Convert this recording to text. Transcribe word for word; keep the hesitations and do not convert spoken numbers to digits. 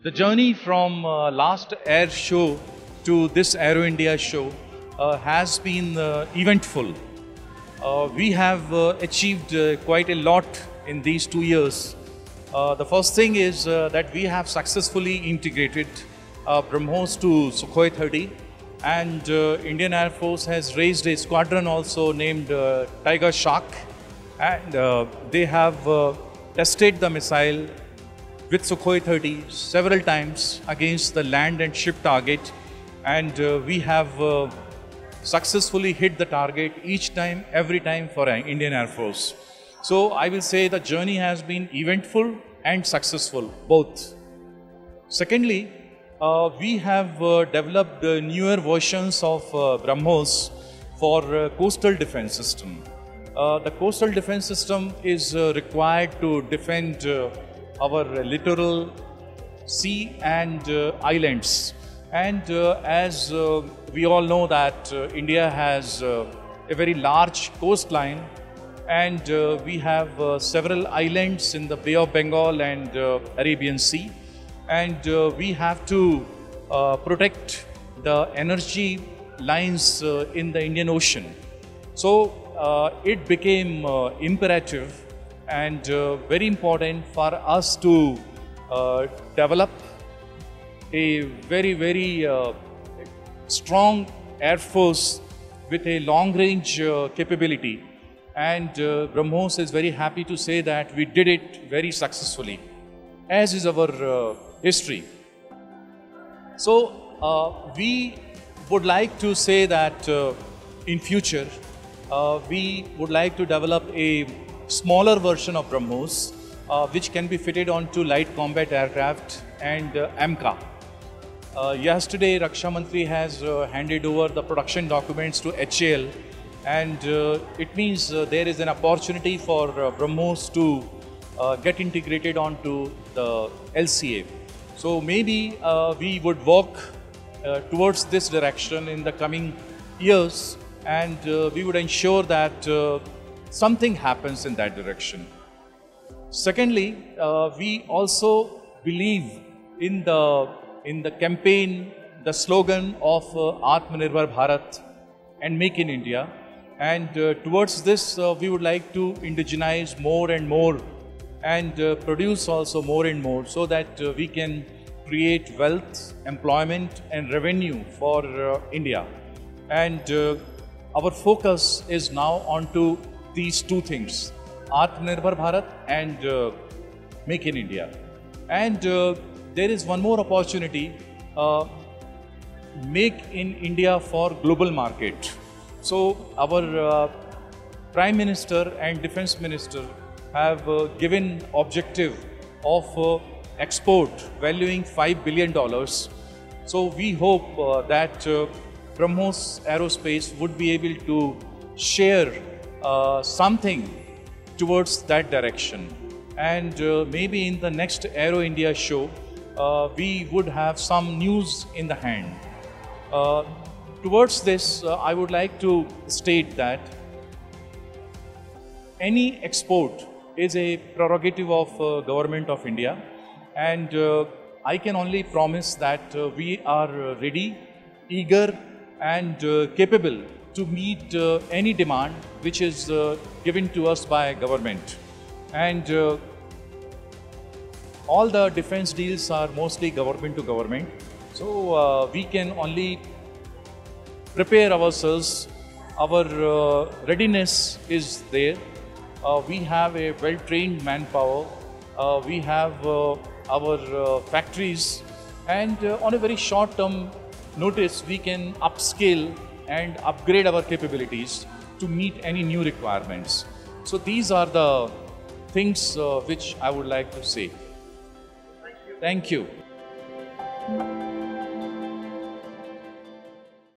The journey from uh, last air show to this Aero India show uh, has been uh, eventful. Uh, we have uh, achieved uh, quite a lot in these two years. Uh, the first thing is uh, that we have successfully integrated uh, BrahMos to Sukhoi thirty, and uh, Indian Air Force has raised a squadron also named uh, Tiger Shark, and uh, they have uh, tested the missile with Sukhoi thirty several times against the land and ship target, and uh, we have uh, successfully hit the target each time, every time for Indian Air Force. So I will say the journey has been eventful and successful, both. Secondly, uh, we have uh, developed uh, newer versions of uh, BrahMos for uh, coastal defense system. Uh, the coastal defense system is uh, required to defend uh, our littoral, sea and uh, islands. And uh, as uh, we all know that uh, India has uh, a very large coastline, and uh, we have uh, several islands in the Bay of Bengal and uh, Arabian Sea, and uh, we have to uh, protect the energy lines uh, in the Indian Ocean. So uh, it became uh, imperative and uh, very important for us to uh, develop a very, very uh, strong Air Force with a long-range uh, capability. And uh, BrahMos is very happy to say that we did it very successfully, as is our uh, history. So uh, we would like to say that uh, in future, uh, we would like to develop a smaller version of BrahMos, uh, which can be fitted onto light combat aircraft and uh, AMCA. Uh, yesterday, Raksha Mantri has uh, handed over the production documents to H A L, and uh, it means uh, there is an opportunity for uh, BrahMos to uh, get integrated onto the L C A. So maybe uh, we would work uh, towards this direction in the coming years, and uh, we would ensure that uh, something happens in that direction. Secondly, uh, we also believe in the in the campaign, the slogan of uh, Atmanirbhar Bharat and Make in India. And uh, towards this, uh, we would like to indigenize more and more and uh, produce also more and more, so that uh, we can create wealth, employment and revenue for uh, India. And uh, our focus is now onto these two things, Atmanirbhar Bharat and uh, Make in India. And uh, there is one more opportunity, uh, Make in India for global market. So our uh, Prime Minister and Defense Minister have uh, given objective of uh, export valuing five billion dollars. So we hope uh, that uh, BrahMos Aerospace would be able to share uh, something towards that direction. And uh, maybe in the next Aero India show, uh, we would have some news in the hand. Uh, towards this, uh, I would like to state that any export is a prerogative of uh, Government of India, and uh, I can only promise that uh, we are ready, eager and uh, capable to meet uh, any demand which is uh, given to us by government. And uh, all the defense deals are mostly government to government. So uh, we can only prepare ourselves. Our uh, readiness is there. Uh, we have a well-trained manpower. Uh, we have uh, our uh, factories, and uh, on a very short-term notice, we can upscale and upgrade our capabilities to meet any new requirements. So these are the things uh, which I would like to say. Thank you. Thank you.